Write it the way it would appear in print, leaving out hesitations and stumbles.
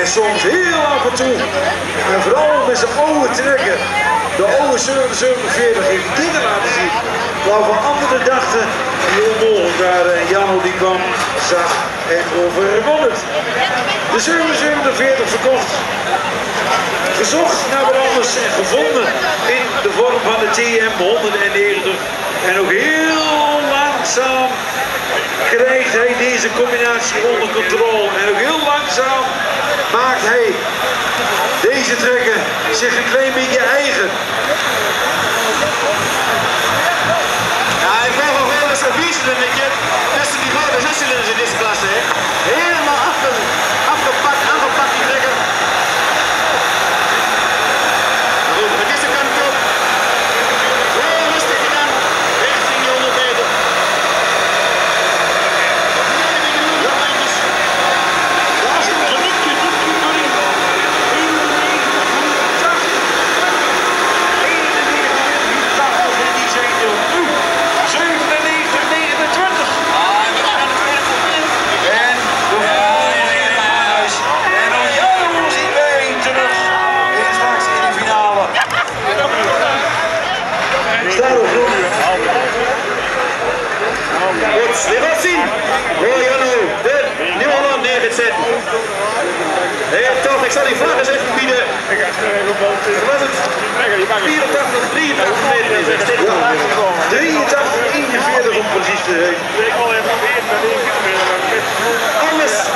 En soms heel af en toe, en vooral met zijn ogen trekken, de oude 47 heeft dingen laten zien waarvan anderen dachten die onmogelijk waren. En Janno die kwam, zag en overwon het. De 47 verkocht, gezocht naar wat anders en gevonden in de vorm van de TM 190. En ook heel langzaam krijgt hij deze combinatie onder controle. En ook heel langzaam maakt hij deze trekker zich een klein beetje eigen. Ja, hij volgt nog wel eens een viercilinder tussen die grote zescilinders in deze klasse. Hè. Helemaal afgepakt, aangepakt die trekker. Goed, met deze kant op. Heel rustig gedaan, richting die 100 meter. Nog eentjes. Laatste minuutje, we gaan zien hoe Janno de Nieuw-Holland neer gaat zetten. Nee, toch, ik zal die vlag eens even bieden. Wat was het? 84, 83 meter is het. 83, 41 om precies te zijn. Alles